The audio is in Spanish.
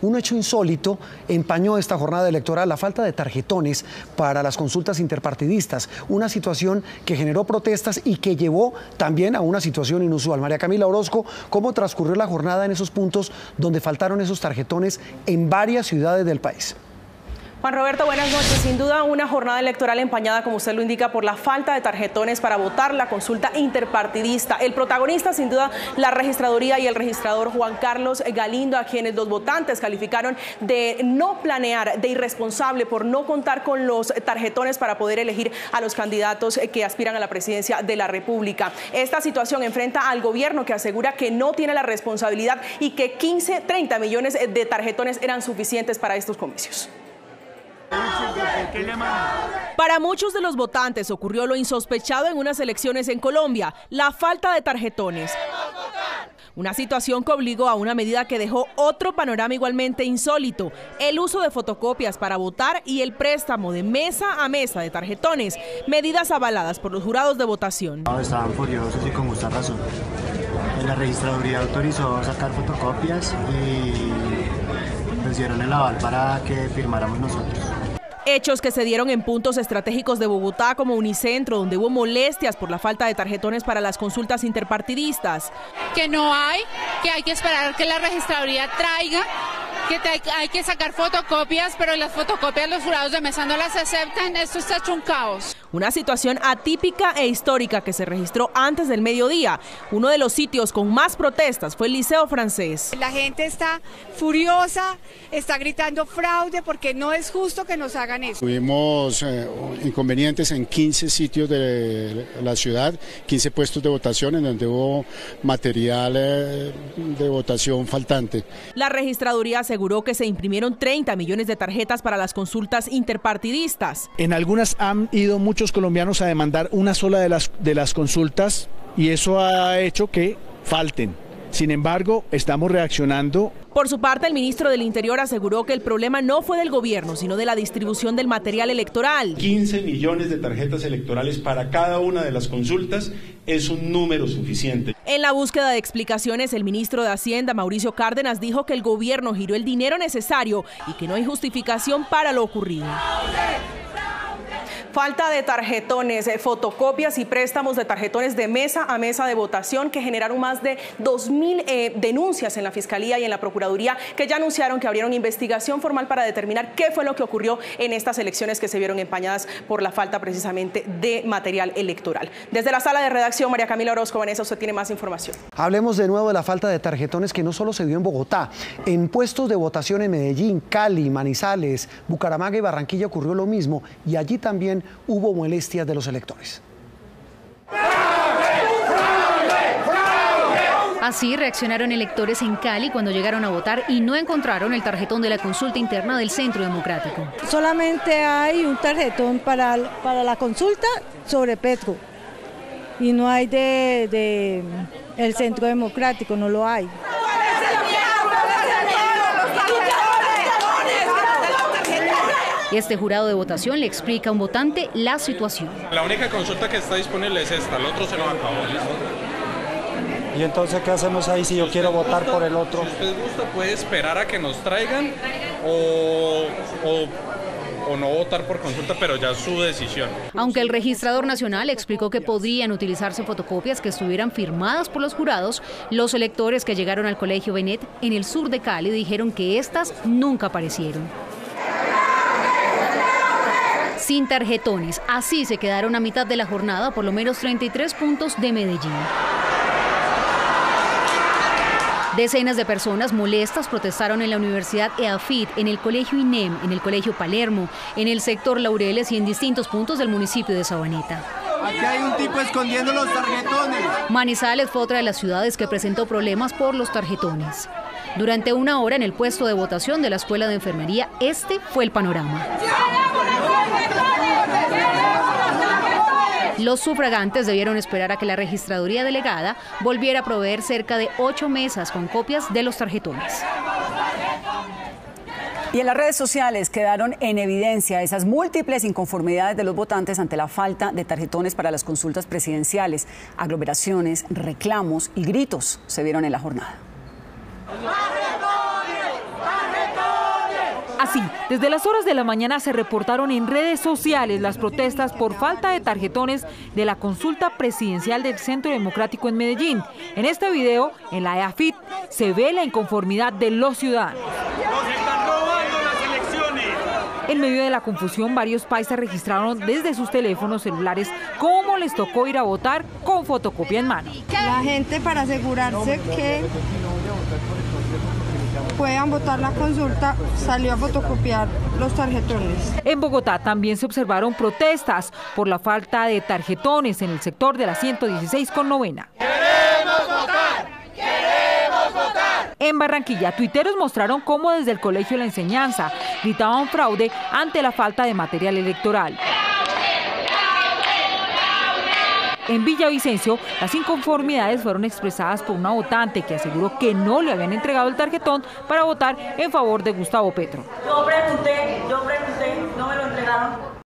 Un hecho insólito empañó esta jornada electoral: la falta de tarjetones para las consultas interpartidistas, una situación que generó protestas y que llevó también a una situación inusual. María Camila Orozco, ¿cómo transcurrió la jornada en esos puntos donde faltaron esos tarjetones en varias ciudades del país? Juan Roberto, buenas noches. Sin duda una jornada electoral empañada, como usted lo indica, por la falta de tarjetones para votar la consulta interpartidista. El protagonista, sin duda, la registraduría y el registrador Juan Carlos Galindo, a quienes los votantes calificaron de no planear, de irresponsable por no contar con los tarjetones para poder elegir a los candidatos que aspiran a la presidencia de la República. Esta situación enfrenta al gobierno, que asegura que no tiene la responsabilidad y que 30 millones de tarjetones eran suficientes para estos comicios. Para muchos de los votantes ocurrió lo insospechado en unas elecciones en Colombia: la falta de tarjetones. Una situación que obligó a una medida que dejó otro panorama igualmente insólito: el uso de fotocopias para votar y el préstamo de mesa a mesa de tarjetones, medidas avaladas por los jurados de votación. Estaban furiosos y con justa razón. La registraduría autorizó sacar fotocopias y nos dieron el aval para que firmáramos nosotros. Hechos que se dieron en puntos estratégicos de Bogotá, como Unicentro, donde hubo molestias por la falta de tarjetones para las consultas interpartidistas. Que no hay, que hay que esperar que la registraduría traiga, que hay que sacar fotocopias, pero las fotocopias los jurados de mesa no las aceptan. Esto está hecho un caos. Una situación atípica e histórica que se registró antes del mediodía. Uno de los sitios con más protestas fue el Liceo Francés. La gente está furiosa, está gritando fraude, porque no es justo que nos hagan eso. Tuvimos inconvenientes en 15 sitios de la ciudad, 15 puestos de votación en donde hubo material de votación faltante. La registraduría aseguró que se imprimieron 30 millones de tarjetas para las consultas interpartidistas. En algunas han ido muchos colombianos a demandar una sola de las consultas y eso ha hecho que falten. Sin embargo, estamos reaccionando. Por su parte, el ministro del Interior aseguró que el problema no fue del gobierno, sino de la distribución del material electoral. 15 millones de tarjetas electorales para cada una de las consultas es un número suficiente. En la búsqueda de explicaciones, el ministro de Hacienda, Mauricio Cárdenas, dijo que el gobierno giró el dinero necesario y que no hay justificación para lo ocurrido. Falta de tarjetones, fotocopias y préstamos de tarjetones de mesa a mesa de votación, que generaron más de 2.000 denuncias en la Fiscalía y en la Procuraduría, que ya anunciaron que abrieron investigación formal para determinar qué fue lo que ocurrió en estas elecciones que se vieron empañadas por la falta precisamente de material electoral. Desde la sala de redacción, María Camila Orozco. Vanessa, usted tiene más información. Hablemos de nuevo de la falta de tarjetones, que no solo se dio en Bogotá. En puestos de votación en Medellín, Cali, Manizales, Bucaramanga y Barranquilla ocurrió lo mismo, y allí también hubo molestias de los electores. Así reaccionaron electores en Cali cuando llegaron a votar y no encontraron el tarjetón de la consulta interna del Centro Democrático. Solamente hay un tarjetón para la consulta sobre Petro y no hay de el Centro Democrático, no lo hay. Este jurado de votación le explica a un votante la situación. La única consulta que está disponible es esta, el otro se nos acabó. ¿Y entonces qué hacemos ahí si yo quiero votar por el otro? Si usted gusta, puede esperar a que nos traigan o no votar por consulta, pero ya es su decisión. Aunque el registrador nacional explicó que podrían utilizarse fotocopias que estuvieran firmadas por los jurados, los electores que llegaron al Colegio Benet en el sur de Cali dijeron que estas nunca aparecieron. Sin tarjetones, así se quedaron a mitad de la jornada por lo menos 33 puntos de Medellín. Decenas de personas molestas protestaron en la Universidad EAFIT, en el Colegio INEM, en el Colegio Palermo, en el sector Laureles y en distintos puntos del municipio de Sabaneta. Aquí hay un tipo escondiendo los tarjetones. Manizales fue otra de las ciudades que presentó problemas por los tarjetones. Durante una hora en el puesto de votación de la Escuela de Enfermería, este fue el panorama. Los sufragantes debieron esperar a que la registraduría delegada volviera a proveer cerca de 8 mesas con copias de los tarjetones. Y en las redes sociales quedaron en evidencia esas múltiples inconformidades de los votantes ante la falta de tarjetones para las consultas presidenciales. Aglomeraciones, reclamos y gritos se vieron en la jornada. Así, desde las horas de la mañana se reportaron en redes sociales las protestas por falta de tarjetones de la consulta presidencial del Centro Democrático en Medellín. En este video, en la EAFIT, se ve la inconformidad de los ciudadanos. ¡Nos están robando las elecciones! En medio de la confusión, varios paisas registraron desde sus teléfonos celulares cómo les tocó ir a votar con fotocopia en mano. La gente, para asegurarse que puedan votar la consulta, salió a fotocopiar los tarjetones. En Bogotá también se observaron protestas por la falta de tarjetones en el sector de la 116 con novena. ¡Queremos votar! ¡Queremos votar! En Barranquilla, tuiteros mostraron cómo desde el Colegio de la Enseñanza gritaban fraude ante la falta de material electoral. En Villavicencio, las inconformidades fueron expresadas por una votante que aseguró que no le habían entregado el tarjetón para votar en favor de Gustavo Petro. Yo pregunté, no me lo entregaron.